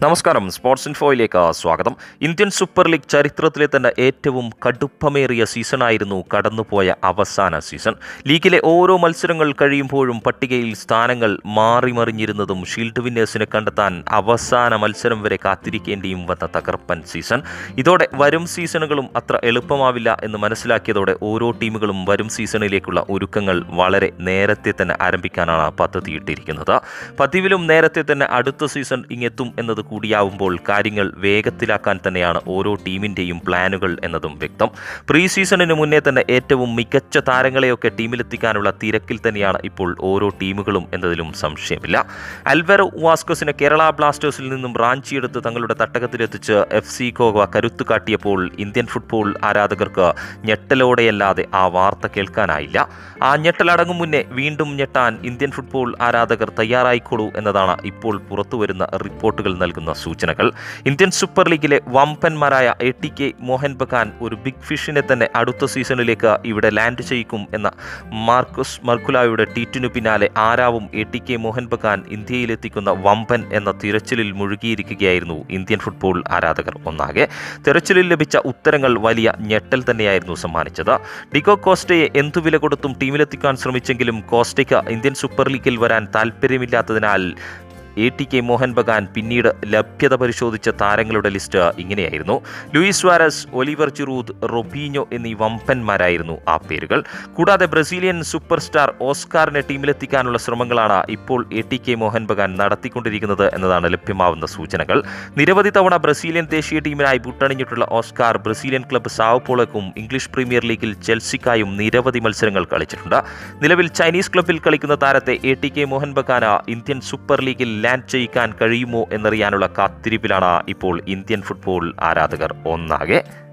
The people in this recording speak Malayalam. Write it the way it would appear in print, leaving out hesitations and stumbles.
നമസ്കാരം, സ്പോർട്സിൻഫോയിലേക്ക് സ്വാഗതം. ഇന്ത്യൻ സൂപ്പർ ലീഗ് ചരിത്രത്തിലെ തന്നെ ഏറ്റവും കടുപ്പമേറിയ സീസണായിരുന്നു കടന്നുപോയ അവസാന സീസൺ. ലീഗിലെ ഓരോ മത്സരങ്ങൾ കഴിയുമ്പോഴും പട്ടികയിൽ സ്ഥാനങ്ങൾ മാറിമറിഞ്ഞിരുന്നതും ഷീൽഡ് വിന്നേഴ്സിനെ കണ്ടെത്താൻ അവസാന മത്സരം വരെ കാത്തിരിക്കേണ്ടിയും വന്ന തകർപ്പൻ സീസൺ. ഇതോടെ വരും സീസണുകളും അത്ര എളുപ്പമാവില്ല എന്ന് മനസ്സിലാക്കിയതോടെ ഓരോ ടീമുകളും വരും സീസണിലേക്കുള്ള ഒരുക്കങ്ങൾ വളരെ നേരത്തെ തന്നെ ആരംഭിക്കാനാണ് പദ്ധതിയിട്ടിരിക്കുന്നത്. പതിവിലും നേരത്തെ തന്നെ അടുത്ത സീസൺ ഇങ്ങെത്തും എന്നത് കൂടിയാവുമ്പോൾ കാര്യങ്ങൾ വേഗത്തിലാക്കാൻ തന്നെയാണ് ഓരോ ടീമിൻ്റെയും പ്ലാനുകൾ എന്നതും വ്യക്തം. പ്രീ സീസണിന് മുന്നേ തന്നെ ഏറ്റവും മികച്ച താരങ്ങളെയൊക്കെ ടീമിലെത്തിക്കാനുള്ള തിരക്കിൽ തന്നെയാണ് ഇപ്പോൾ ഓരോ ടീമുകളും എന്നതിലും സംശയമില്ല. അൽവരോ വാസ്കസിനെ കേരള ബ്ലാസ്റ്റേഴ്സിൽ നിന്നും റാഞ്ചിയെടുത്ത് തങ്ങളുടെ തട്ടകത്തിലെത്തിച്ച് FC ഗോവ കരുത്തു കാട്ടിയപ്പോൾ ഇന്ത്യൻ ഫുട്ബോൾ ആരാധകർക്ക് ഞെട്ടലോടെയല്ലാതെ ആ വാർത്ത കേൾക്കാനായില്ല. ആ ഞെട്ടലടങ്ങും മുന്നേ വീണ്ടും ഞെട്ടാൻ ഇന്ത്യൻ ഫുട്ബോൾ ആരാധകർ തയ്യാറായിക്കോളൂ എന്നതാണ് ഇപ്പോൾ പുറത്തുവരുന്ന റിപ്പോർട്ടുകൾ നൽകുന്ന സൂചനകൾ. ഇന്ത്യൻ സൂപ്പർ ലീഗിലെ വമ്പന്മാരായ അറ്റ്മോഹൻബഗാൻ ഒരു ബിഗ് ഫിഷിനെ തന്നെ അടുത്ത സീസണിലേക്ക് ഇവിടെ ലാൻഡ് ചെയ്യിക്കും എന്ന മാർക്കസ് മർക്കുലായുടെ ട്വീറ്റിനു പിന്നാലെ ആരാവും അറ്റ്മോഹൻബഗാൻ ഇന്ത്യയിലെത്തിക്കുന്ന വമ്പൻ എന്ന തിരച്ചിലിൽ മുഴുകിയിരിക്കുകയായിരുന്നു ഇന്ത്യൻ ഫുട്ബോൾ ആരാധകർ ഒന്നാകെ. തിരച്ചിലിൽ ലഭിച്ച ഉത്തരങ്ങൾ വലിയ ഞെട്ടൽ തന്നെയായിരുന്നു സമ്മാനിച്ചത്. ഡിഗോ കോസ്റ്റയെ എന്തുവില കൊടുത്തും ടീമിലെത്തിക്കാൻ ശ്രമിച്ചെങ്കിലും കോസ്റ്റയ്ക്ക് ഇന്ത്യൻ സൂപ്പർ ലീഗിൽ വരാൻ താല്പര്യമില്ലാത്തതിനാൽ അറ്റ്മോഹൻബഗാൻ പിന്നീട് ലഭ്യത പരിശോധിച്ച താരങ്ങളുടെ ലിസ്റ്റ് ഇങ്ങനെയായിരുന്നു. സുarez, ഒലിവർ ജിറൂദ്, റൊബിഞ്ഞോ എന്നീ വമ്പന്മാരായിരുന്നു ആ പേരുകൾ. കൂടാതെ ബ്രസീലിയൻ സൂപ്പർ സ്റ്റാർ ഓസ്കാറിനെ ടീമിലെത്തിക്കാനുള്ള ശ്രമങ്ങളാണ് ഇപ്പോൾ അറ്റ്മോഹൻബഗാൻ നടത്തിക്കൊണ്ടിരിക്കുന്നത് എന്നതാണ് ലഭ്യമാവുന്ന സൂചനകൾ. നിരവധി തവണ ബ്രസീലിയൻ ദേശീയ ടീമിനായി ബുട്ടണിഞ്ഞിട്ടുള്ള ഓസ്കാർ ബ്രസീലിയൻ ക്ലബ്ബ് സാവോപോളോയ്ക്കും ഇംഗ്ലീഷ് പ്രീമിയർ ലീഗിൽ ചെൽസിക്കായും നിരവധി മത്സരങ്ങൾ കളിച്ചിട്ടുണ്ട്. നിലവിൽ ചൈനീസ് ക്ലബ്ബിൽ കളിക്കുന്ന താരത്തെ അറ്റ്മോഹൻബഗാൻ ഇന്ത്യൻ സൂപ്പർ ലീഗിൽ ലാൻഡ് ചെയ്യിക്കാൻ കഴിയുമോ എന്നറിയാനുള്ള കാത്തിരിപ്പിലാണ് ഇപ്പോൾ ഇന്ത്യൻ ഫുട്ബോൾ ആരാധകർ ഒന്നാകെ.